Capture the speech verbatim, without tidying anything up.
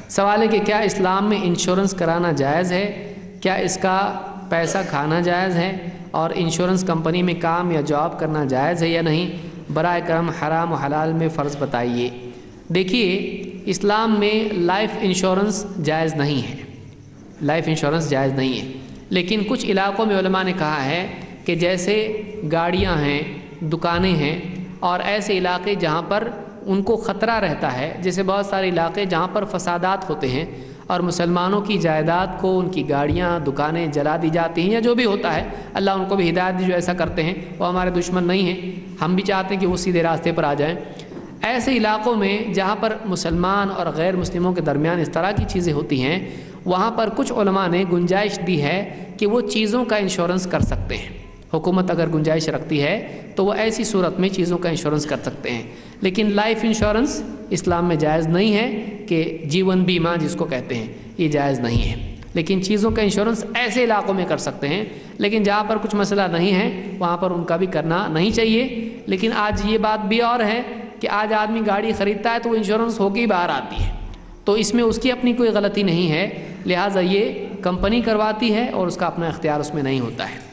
سوال ہے کہ کیا اسلام میں انشورنس کرانا جائز ہے؟ کیا اس کا پیسہ کھانا جائز ہے؟ اور انشورنس کمپنی میں کام یا جاب کرنا جائز ہے یا نہیں؟ برائے کرم حرام و حلال میں فرض بتائیے۔ دیکھیے، اسلام میں لائف انشورنس جائز نہیں ہے، لائف انشورنس جائز نہیں ہے، لیکن کچھ علاقوں میں علماء نے کہا ہے کہ جیسے گاڑیاں ہیں، دکانیں ہیں، اور ایسے علاقے جہاں پر ان کو خطرہ رہتا ہے، جیسے بہت سارے علاقے جہاں پر فسادات ہوتے ہیں اور مسلمانوں کی جائیداد کو، ان کی گاڑیاں، دکانیں جلا دی جاتی ہیں یا جو بھی ہوتا ہے، اللہ ان کو بھی ہدایت دی جو ایسا کرتے ہیں، وہ ہمارے دشمن نہیں ہیں، ہم بھی چاہتے ہیں کہ وہ سیدھے راستے پر آ جائیں۔ ایسے علاقوں میں جہاں پر مسلمان اور غیر مسلموں کے درمیان اس طرح کی چیزیں ہوتی ہیں، وہاں پر کچھ علماء نے گنجائش دی ہے کہ وہ چیزوں کا انشورنس کر سکتے ہیں۔ حکومت اگر گنجائش رکھتی ہے تو وہ ایسی صورت میں چیزوں کا انشورنس کر سکتے ہیں، لیکن لائف انشورنس اسلام میں جائز نہیں ہے کہ جیون بیمہ جس کو کہتے ہیں، یہ جائز نہیں ہے۔ لیکن چیزوں کا انشورنس ایسے علاقوں میں کر سکتے ہیں، لیکن جہاں پر کچھ مسئلہ نہیں ہے وہاں پر ان کا بھی کرنا نہیں چاہیے۔ لیکن آج یہ بات بھی اور ہے کہ آج آدمی گاڑی خریدتا ہے تو وہ انشورنس ہو کے ہی باہر آتی ہے، تو اس میں اس کی اپنی کوئی غلطی نہیں ہے، لہٰذا یہ کمپنی کرواتی ہے اور اس کا اپنا اختیار اس میں نہیں ہوتا ہے۔